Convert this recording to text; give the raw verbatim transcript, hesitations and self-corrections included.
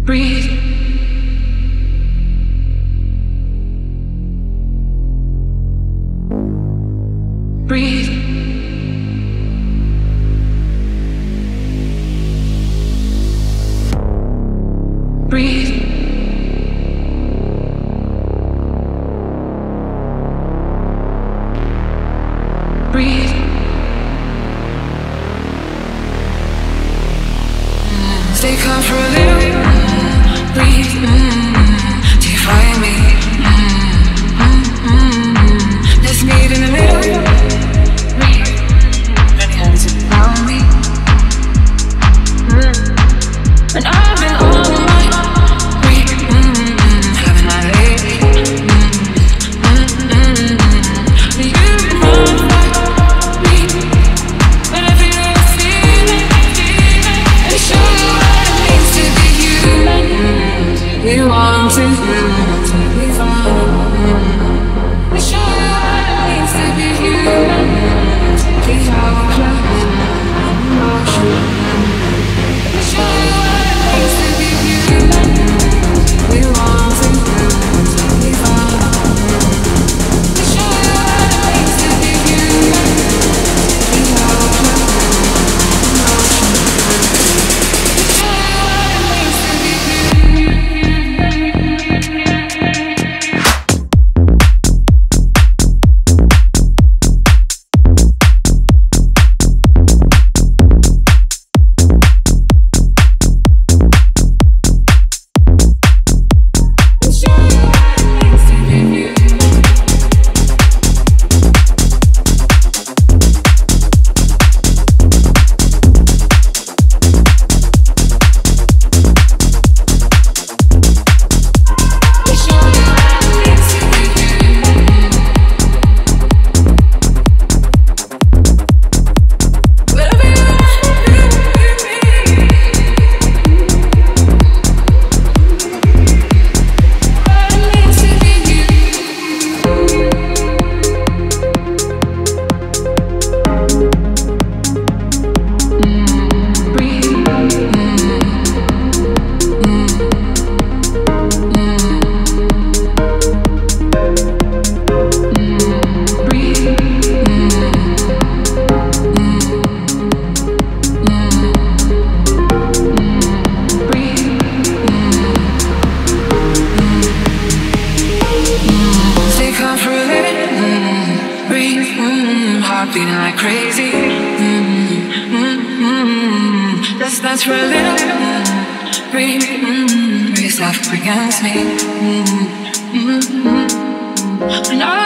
breathe. Breathe. Breathe. Breathe. Mm. Stay calm for a little. Mm. Breathe. Mm. Do you find me? Mm. Mm. Let's meet in the middle. Breathe. Many hands around me. Mm. And I've been all night. Breathe. Mm. Haven't I lately? Mm. Mm. You know. We want to be fun. We show you what it means to be human. Take our clothes, emotion. We show you what it means to be human. We want to be fun. We show you what it means to be human. Take our clothes, emotion. We show you what it means to be human. Beating like crazy. Mm-hmm. Mm-hmm. Let's dance for a little. Mm-hmm. Breathe. Mm-hmm. Raise up against me. Mm-hmm. Mm-hmm. And I